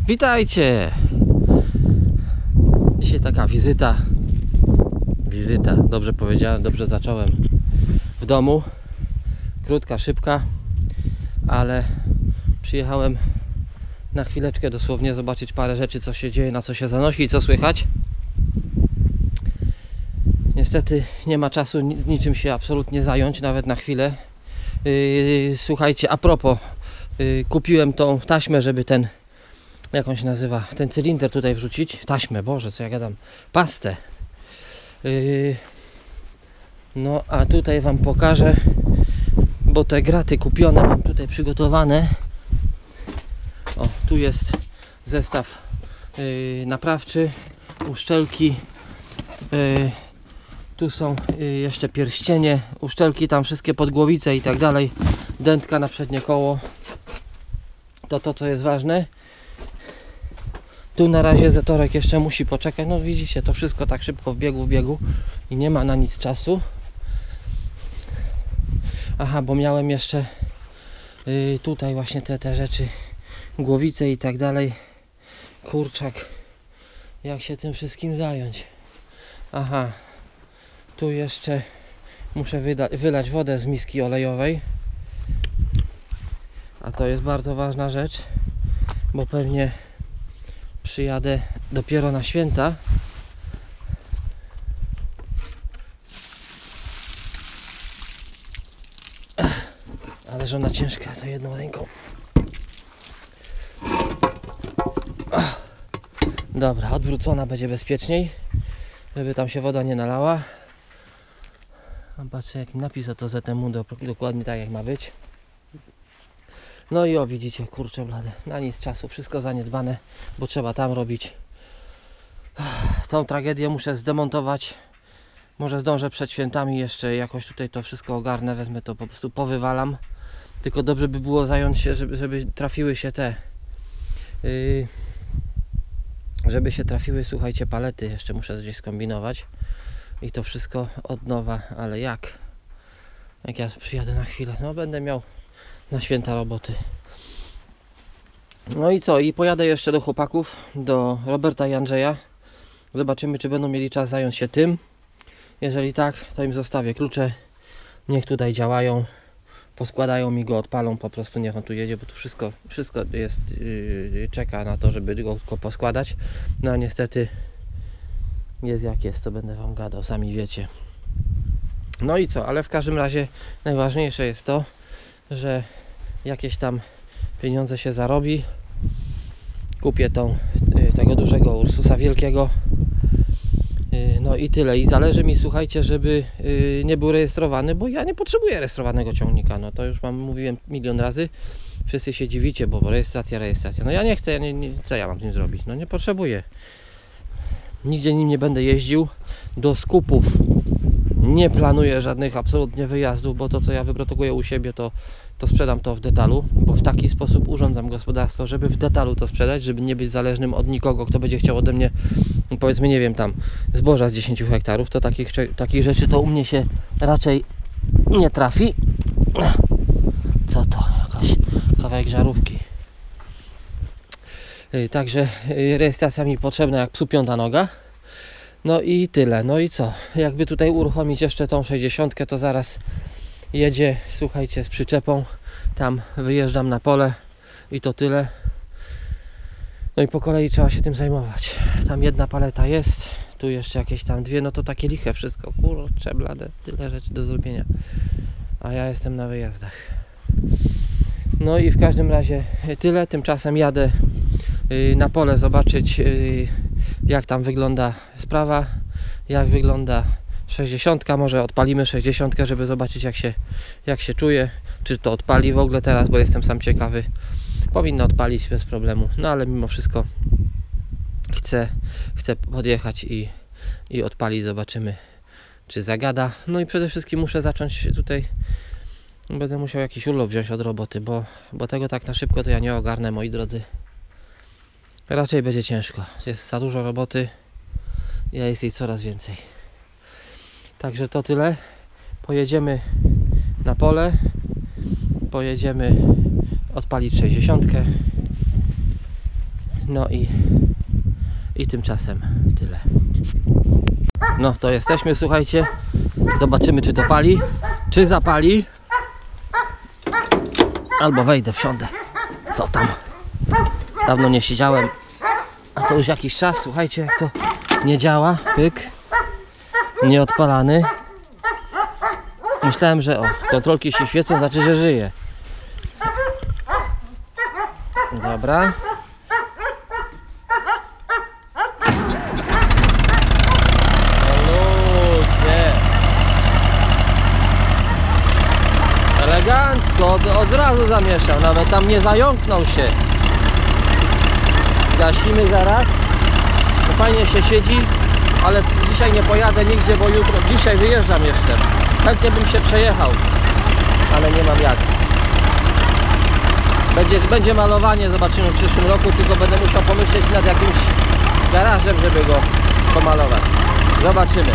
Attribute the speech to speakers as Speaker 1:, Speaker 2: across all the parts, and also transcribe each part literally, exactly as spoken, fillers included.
Speaker 1: Witajcie! Dzisiaj taka wizyta. Wizyta, dobrze powiedziałem, dobrze zacząłem. W domu. Krótka, szybka, ale przyjechałem na chwileczkę dosłownie zobaczyć parę rzeczy, co się dzieje, na co się zanosi i co słychać. Niestety nie ma czasu niczym się absolutnie zająć, nawet na chwilę. Yy, słuchajcie, a propos, yy, kupiłem tą taśmę, żeby ten, jak on się nazywa, ten cylinder tutaj wrzucić. Taśmę, Boże, co ja gadam, pastę. Yy, no a tutaj wam pokażę, bo te graty kupione mam tutaj przygotowane. O, tu jest zestaw yy, naprawczy, uszczelki. Yy, tu są yy, jeszcze pierścienie, uszczelki, tam wszystkie podgłowice i tak dalej. Dętka na przednie koło. To to, co jest ważne. Tu na razie Zetorek jeszcze musi poczekać. No widzicie, to wszystko tak szybko w biegu, w biegu i nie ma na nic czasu. Aha, bo miałem jeszcze yy, tutaj właśnie te, te rzeczy, głowice i tak dalej. Kurczak, jak się tym wszystkim zająć? Aha, tu jeszcze muszę wyda- wylać wodę z miski olejowej. A to jest bardzo ważna rzecz, bo pewnie przyjadę dopiero na święta. Ale że ona ciężka, to jedną ręką. Dobra, odwrócona będzie bezpieczniej, żeby tam się woda nie nalała. Patrzę, jaki napis, a to Z M U dokładnie tak jak ma być. No i o, widzicie, kurczę blade, na nic czasu, wszystko zaniedbane, bo trzeba tam robić. Tą tragedię muszę zdemontować. Może zdążę przed świętami jeszcze jakoś tutaj to wszystko ogarnę, wezmę to, po prostu powywalam. Tylko dobrze by było zająć się, żeby, żeby trafiły się te yy, żeby się trafiły, słuchajcie, palety. Jeszcze muszę gdzieś skombinować i to wszystko od nowa, ale jak? Jak ja przyjadę na chwilę, no będę miał na święta roboty. No i co? I pojadę jeszcze do chłopaków, do Roberta i Andrzeja. Zobaczymy, czy będą mieli czas zająć się tym. Jeżeli tak, to im zostawię klucze. Niech tutaj działają. Poskładają mi go, odpalą, po prostu niech on tu jedzie, bo tu wszystko, wszystko jest, yy, czeka na to, żeby go, go poskładać. No a niestety jest jak jest, to będę wam gadał, sami wiecie. No i co? Ale w każdym razie najważniejsze jest to, że jakieś tam pieniądze się zarobi. Kupię tą, tego dużego Ursusa wielkiego. No i tyle. I zależy mi, słuchajcie, żeby nie był rejestrowany, bo ja nie potrzebuję rejestrowanego ciągnika. No to już wam mówiłem milion razy. Wszyscy się dziwicie, bo rejestracja, rejestracja. No ja nie chcę, ja nie, nie, co ja mam z nim zrobić? No nie potrzebuję. Nigdzie nim nie będę jeździł. Do skupów nie planuję żadnych absolutnie wyjazdów, bo to, co ja wyprodukuję u siebie, to, to sprzedam to w detalu, bo w taki sposób urządzam gospodarstwo, żeby w detalu to sprzedać, żeby nie być zależnym od nikogo, kto będzie chciał ode mnie, powiedzmy, nie wiem, tam zboża z dziesięciu hektarów, to takich, takich rzeczy to u mnie się raczej nie trafi. Co to? Jakaś kawałek żarówki. Także rejestracja mi potrzebna jak psu piąta noga. No i tyle. No i co? Jakby tutaj uruchomić jeszcze tą sześćdziesiątkę, to zaraz jedzie, słuchajcie, z przyczepą. Tam wyjeżdżam na pole i to tyle. No i po kolei trzeba się tym zajmować. Tam jedna paleta jest, tu jeszcze jakieś tam dwie, no to takie liche wszystko. Kurczę blade, tyle rzeczy do zrobienia. A ja jestem na wyjazdach. No i w każdym razie tyle. Tymczasem jadę na pole zobaczyć, jak tam wygląda sprawa, jak wygląda sześćdziesiątka. Może odpalimy sześćdziesiątkę, żeby zobaczyć, jak się, jak się czuje, czy to odpali w ogóle teraz, bo jestem sam ciekawy. Powinno odpalić bez problemu, no ale mimo wszystko chcę, chcę podjechać i, i odpalić, zobaczymy, czy zagada. No i przede wszystkim muszę zacząć tutaj, będę musiał jakiś urlop wziąć od roboty, bo, bo tego tak na szybko to ja nie ogarnę, moi drodzy. Raczej będzie ciężko, jest za dużo roboty, ja jest jej coraz więcej. Także to tyle. Pojedziemy na pole, pojedziemy odpalić sześćdziesiątkę. No i, i tymczasem tyle. No to jesteśmy, słuchajcie. Zobaczymy, czy to pali, czy zapali. Albo wejdę, wsiądę. Co tam? Dawno nie siedziałem. A to już jakiś czas, słuchajcie, jak to nie działa. Pyk. Nieodpalany. Myślałem, że o, kontrolki się świecą, znaczy, że żyje. Dobra. Ludzie. Elegancko, od, od razu zamieszał, nawet tam nie zająknął się. Gasimy zaraz. To fajnie się siedzi, ale dzisiaj nie pojadę nigdzie, bo jutro, dzisiaj wyjeżdżam jeszcze. Chętnie bym się przejechał, ale nie mam jak. Będzie, będzie malowanie, zobaczymy w przyszłym roku, tylko będę musiał pomyśleć nad jakimś garażem, żeby go pomalować. Zobaczymy.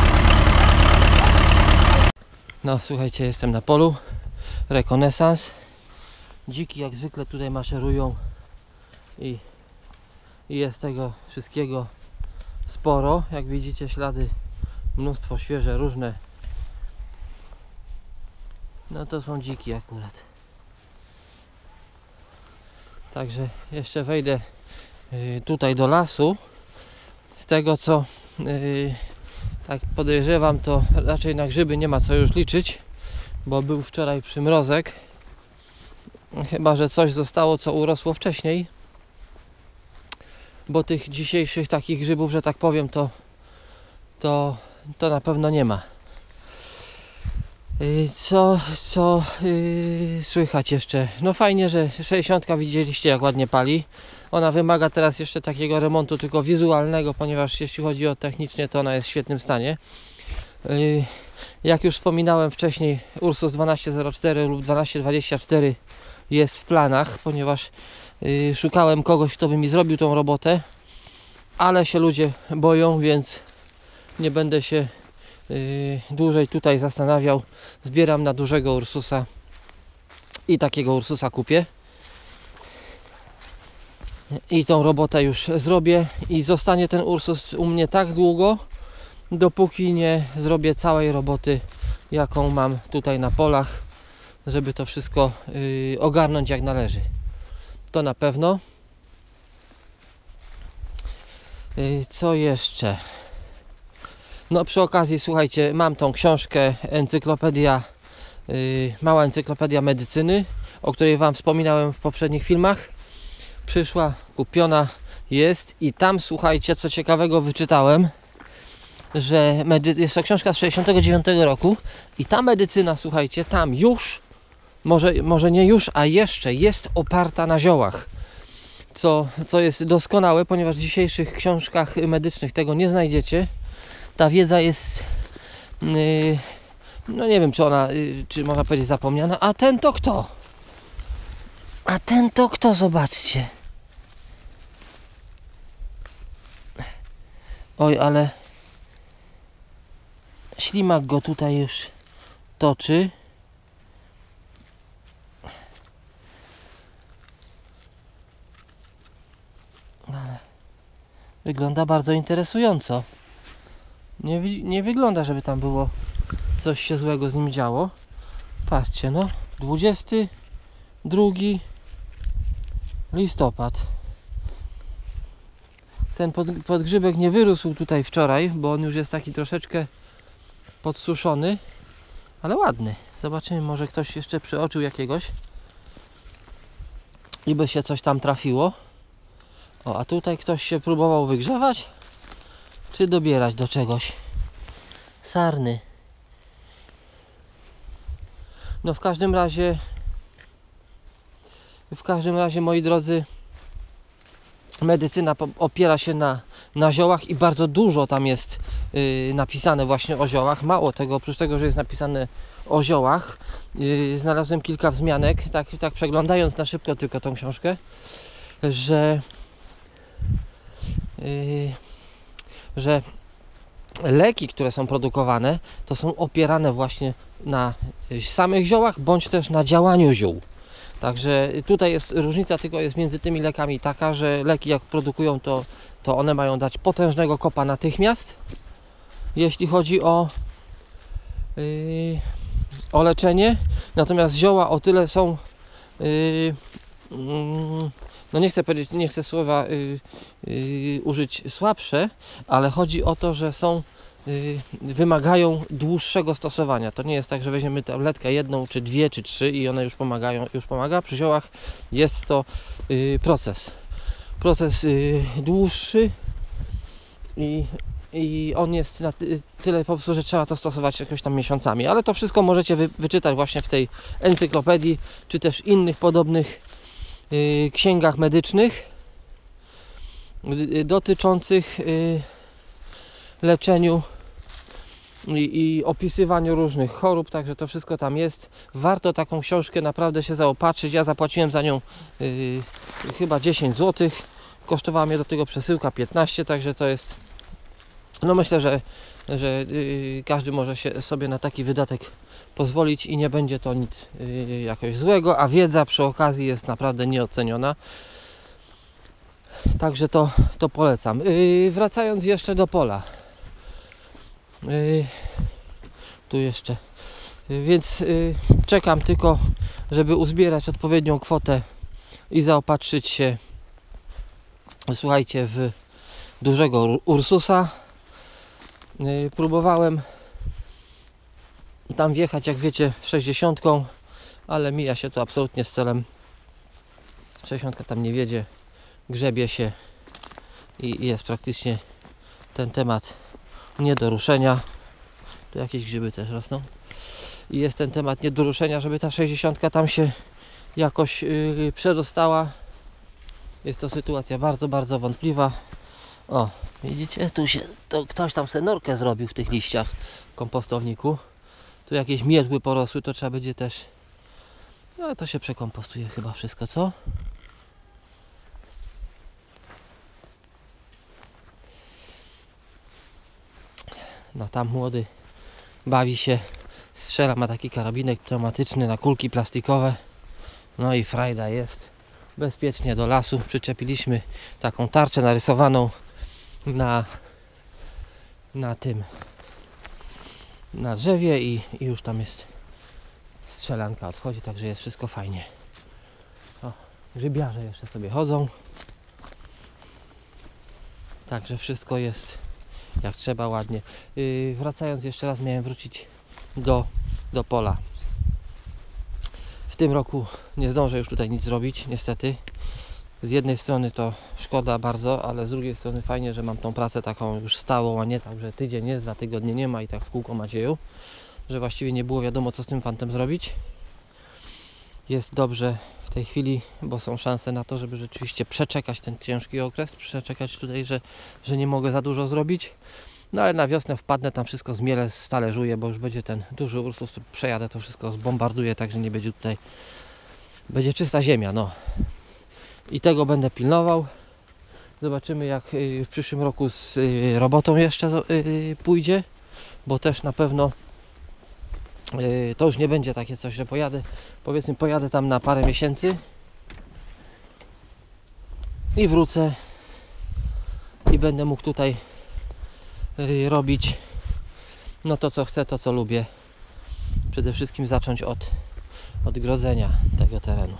Speaker 1: No słuchajcie, jestem na polu. Rekonesans. Dziki jak zwykle tutaj maszerują i, i jest tego wszystkiego sporo. Jak widzicie, ślady, mnóstwo świeże, różne. No to są dziki akurat. Także jeszcze wejdę y, tutaj do lasu. Z tego co y, tak podejrzewam, to raczej na grzyby nie ma co już liczyć, bo był wczoraj przymrozek. Chyba że coś zostało, co urosło wcześniej, bo tych dzisiejszych takich grzybów, że tak powiem, to to, to na pewno nie ma. Co, co yy, słychać jeszcze? No fajnie, że sześćdziesiątka widzieliście, jak ładnie pali. Ona wymaga teraz jeszcze takiego remontu tylko wizualnego, ponieważ jeśli chodzi o technicznie, to ona jest w świetnym stanie. Yy, jak już wspominałem wcześniej, Ursus dwanaście zero cztery lub dwanaście dwadzieścia cztery jest w planach, ponieważ yy, szukałem kogoś, kto by mi zrobił tą robotę, ale się ludzie boją, więc nie będę się Yy, dłużej tutaj zastanawiał. Zbieram na dużego Ursusa i takiego Ursusa kupię i tą robotę już zrobię i zostanie ten Ursus u mnie tak długo, dopóki nie zrobię całej roboty, jaką mam tutaj na polach, żeby to wszystko yy, ogarnąć jak należy. To na pewno. Yy, co jeszcze? No przy okazji, słuchajcie, mam tą książkę, encyklopedia, yy, mała encyklopedia medycyny, o której Wam wspominałem w poprzednich filmach. Przyszła, kupiona jest i tam, słuchajcie, co ciekawego wyczytałem, że medy- jest to książka z sześćdziesiątego dziewiątego roku i ta medycyna, słuchajcie, tam już, może, może nie już, a jeszcze jest oparta na ziołach. Co, co jest doskonałe, ponieważ w dzisiejszych książkach medycznych tego nie znajdziecie. Ta wiedza jest, yy, no nie wiem, czy ona, yy, czy można powiedzieć, zapomniana. A ten to kto? A ten to kto? Zobaczcie. Oj, ale ślimak go tutaj już toczy. Ale wygląda bardzo interesująco. Nie, nie wygląda, żeby tam było coś się złego z nim działo. Patrzcie, no, dwudziesty drugi listopad. Ten pod, podgrzybek nie wyrósł tutaj wczoraj, bo on już jest taki troszeczkę podsuszony, ale ładny. Zobaczymy, może ktoś jeszcze przeoczył jakiegoś i by się coś tam trafiło. O, a tutaj ktoś się próbował wygrzewać czy dobierać do czegoś. Sarny. No w każdym razie w każdym razie, moi drodzy, medycyna opiera się na, na ziołach i bardzo dużo tam jest yy, napisane właśnie o ziołach. Mało tego, oprócz tego, że jest napisane o ziołach, yy, znalazłem kilka wzmianek, tak, tak przeglądając na szybko tylko tą książkę, że yy, że leki, które są produkowane, to są opierane właśnie na samych ziołach, bądź też na działaniu ziół. Także tutaj jest różnica, tylko jest między tymi lekami taka, że leki jak produkują, to, to one mają dać potężnego kopa natychmiast, jeśli chodzi o, yy, o leczenie. Natomiast zioła o tyle są, yy, yy, no nie chcę powiedzieć, nie chcę słowa yy, yy, użyć słabsze, ale chodzi o to, że są Yy, wymagają dłuższego stosowania. To nie jest tak, że weźmiemy tabletkę jedną, czy dwie, czy trzy i one już pomagają, już pomaga. Przy ziołach jest to yy, proces. Proces yy, dłuższy i, i on jest na ty, tyle po prostu, że trzeba to stosować jakoś tam miesiącami. Ale to wszystko możecie wy, wyczytać właśnie w tej encyklopedii, czy też innych podobnych yy, księgach medycznych yy, dotyczących yy, leczeniu I, i opisywaniu różnych chorób, także to wszystko tam jest. Warto taką książkę naprawdę się zaopatrzyć. Ja zapłaciłem za nią yy, chyba dziesięć złotych. Kosztowała mnie do tego przesyłka piętnaście, także to jest, no myślę, że, że yy, każdy może się sobie na taki wydatek pozwolić i nie będzie to nic yy, jakoś złego, a wiedza przy okazji jest naprawdę nieoceniona. Także to, to polecam. Yy, wracając jeszcze do pola. Yy, tu jeszcze yy, więc yy, czekam tylko, żeby uzbierać odpowiednią kwotę i zaopatrzyć się, słuchajcie, w dużego Ursusa. Yy, próbowałem tam wjechać, jak wiecie, sześćdziesiątką, ale mija się to absolutnie z celem. sześćdziesiątka tam nie wiedzie, grzebie się i jest praktycznie ten temat nie do ruszenia. Tu jakieś grzyby też rosną. I jest ten temat nie do ruszenia, żeby ta sześćdziesiątka tam się jakoś yy, przedostała. Jest to sytuacja bardzo, bardzo wątpliwa. O, widzicie? Tu się to ktoś tam sobie norkę zrobił w tych liściach w kompostowniku. Tu jakieś miedły porosły, to trzeba będzie też... No, to się przekompostuje chyba wszystko, co? No tam młody bawi się, strzela, ma taki karabinek pneumatyczny na kulki plastikowe. No i frajda jest. Bezpiecznie do lasu. Przyczepiliśmy taką tarczę narysowaną na, na tym, na drzewie i, i już tam jest strzelanka, odchodzi, także jest wszystko fajnie. O, grzybiarze jeszcze sobie chodzą. Także wszystko jest jak trzeba, ładnie. Yy, wracając jeszcze raz, miałem wrócić do, do pola. W tym roku nie zdążę już tutaj nic zrobić, niestety. Z jednej strony to szkoda bardzo, ale z drugiej strony fajnie, że mam tą pracę taką już stałą, a nie tak, że tydzień jest, dwa tygodnie nie ma i tak w kółko Macieju, że właściwie nie było wiadomo, co z tym fantem zrobić. Jest dobrze w tej chwili, bo są szanse na to, żeby rzeczywiście przeczekać ten ciężki okres, przeczekać tutaj, że, że nie mogę za dużo zrobić. No ale na wiosnę wpadnę, tam wszystko zmielę, stależuję, bo już będzie ten duży Ursus, przejadę, to wszystko zbombarduję, także nie będzie tutaj, będzie czysta ziemia, no. I tego będę pilnował. Zobaczymy, jak w przyszłym roku z robotą jeszcze pójdzie, bo też na pewno to już nie będzie takie coś, że pojadę, powiedzmy pojadę tam na parę miesięcy i wrócę i będę mógł tutaj robić no to, co chcę, to, co lubię. Przede wszystkim zacząć od odgrodzenia tego terenu.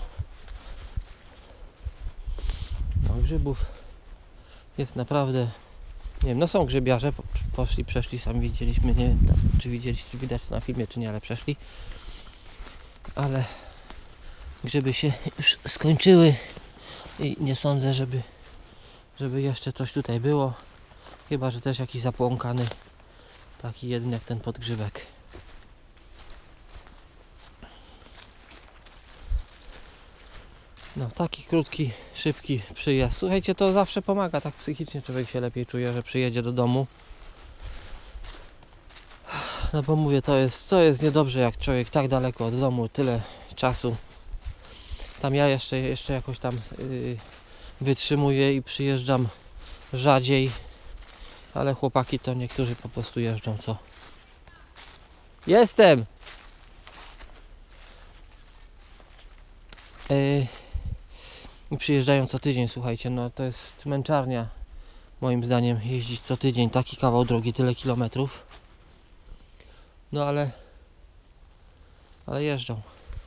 Speaker 1: No, grzybów jest naprawdę, nie wiem, no są grzybiarze, poszli, przeszli, sami widzieliśmy, nie wiem, czy widzieliście, czy widać to na filmie, czy nie, ale przeszli. Ale grzyby się już skończyły i nie sądzę, żeby, żeby jeszcze coś tutaj było. Chyba że też jakiś zapłąkany, taki jeden jak ten podgrzybek. No, taki krótki, szybki przyjazd. Słuchajcie, to zawsze pomaga, tak psychicznie człowiek się lepiej czuje, że przyjedzie do domu. No bo mówię, to jest, to jest niedobrze, jak człowiek tak daleko od domu, tyle czasu. Tam ja jeszcze, jeszcze jakoś tam yy, wytrzymuję i przyjeżdżam rzadziej. Ale chłopaki to niektórzy po prostu jeżdżą, co? Jestem! Yy, I przyjeżdżają co tydzień, słuchajcie, no to jest męczarnia moim zdaniem jeździć co tydzień taki kawał drogi, tyle kilometrów. No ale ale jeżdżą.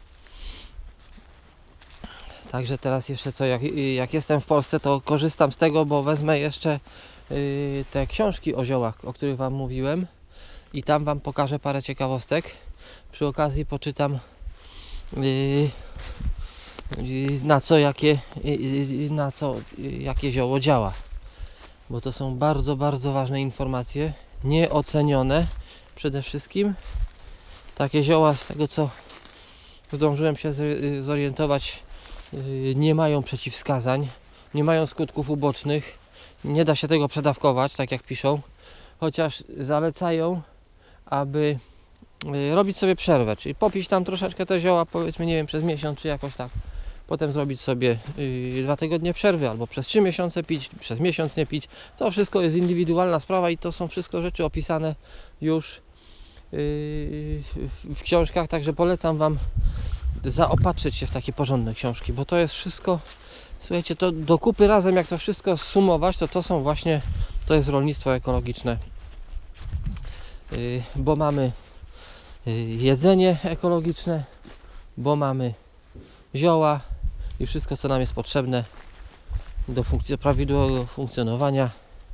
Speaker 1: Także teraz jeszcze co, jak, jak jestem w Polsce, to korzystam z tego, bo wezmę jeszcze yy, te książki o ziołach, o których wam mówiłem, i tam wam pokażę parę ciekawostek. Przy okazji poczytam yy, yy, na co jakie yy, na co yy, jakie zioło działa, bo to są bardzo, bardzo ważne informacje, nieocenione przede wszystkim. Takie zioła, z tego co zdążyłem się zorientować, nie mają przeciwwskazań, nie mają skutków ubocznych, nie da się tego przedawkować, tak jak piszą, chociaż zalecają, aby robić sobie przerwę, czyli popić tam troszeczkę te zioła, powiedzmy, nie wiem, przez miesiąc czy jakoś tak, potem zrobić sobie yy, dwa tygodnie przerwy, albo przez trzy miesiące pić, przez miesiąc nie pić. To wszystko jest indywidualna sprawa i to są wszystko rzeczy opisane już yy, w książkach, także polecam wam zaopatrzyć się w takie porządne książki, bo to jest wszystko, słuchajcie, to do kupy razem, jak to wszystko zsumować, to to są właśnie, to jest rolnictwo ekologiczne, yy, bo mamy yy, jedzenie ekologiczne, bo mamy zioła i wszystko, co nam jest potrzebne do funkcji, prawidłowego funkcjonowania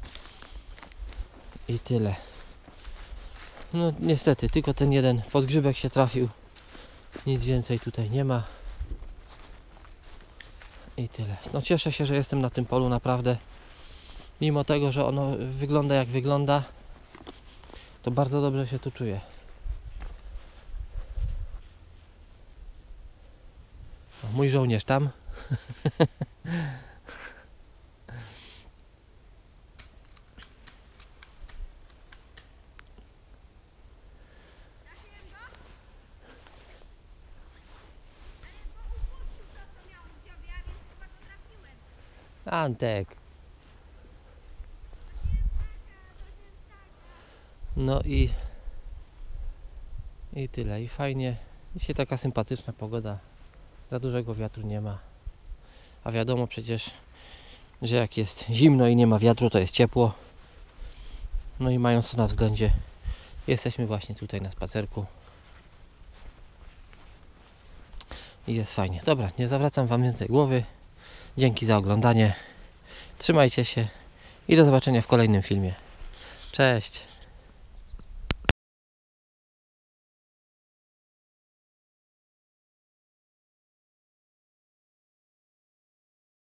Speaker 1: i tyle. No niestety, tylko ten jeden podgrzybek się trafił, nic więcej tutaj nie ma i tyle. No cieszę się, że jestem na tym polu, naprawdę, mimo tego, że ono wygląda jak wygląda, to bardzo dobrze się tu czuję. O, mój żołnierz tam. Antek. No i i tyle, i fajnie. Dzisiaj taka sympatyczna pogoda. Za dużego wiatru nie ma. A wiadomo przecież, że jak jest zimno i nie ma wiatru, to jest ciepło. No i mając to na względzie, jesteśmy właśnie tutaj na spacerku. I jest fajnie. Dobra, nie zawracam wam więcej głowy. Dzięki za oglądanie. Trzymajcie się i do zobaczenia w kolejnym filmie. Cześć!